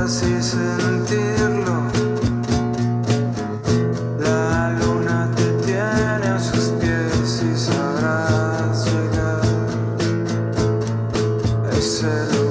así sentirlo. La luna te tiene a sus pies y sabrás llegar a ese lugar.